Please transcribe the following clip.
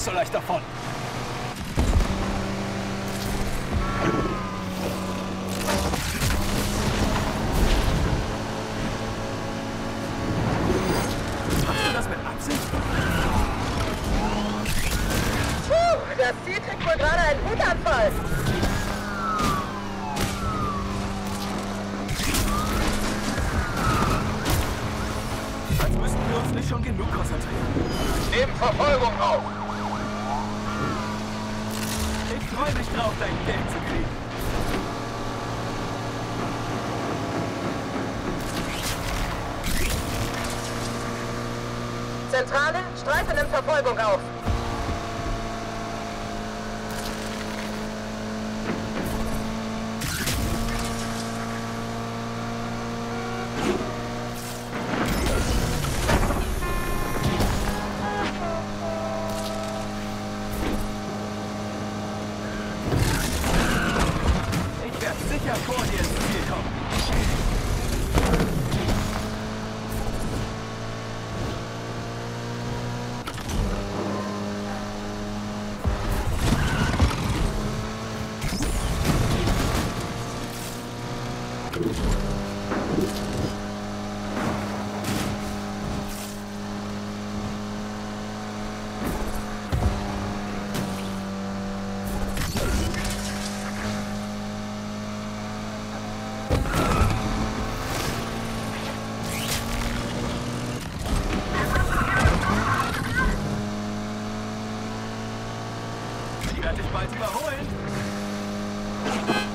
so leicht davon. Machst du das mit Absicht? Das Ziel kriegt wohl gerade einen Wutanfall. Als müssten wir uns nicht schon genug konzentrieren. Nehmen Verfolgung auf. Ich freue mich drauf, dein Geld zu kriegen. Zentrale, Streife nimmt Verfolgung auf. Ich werde sicher vor dir ins Ziel kommen. Ich werde dich bald überholen.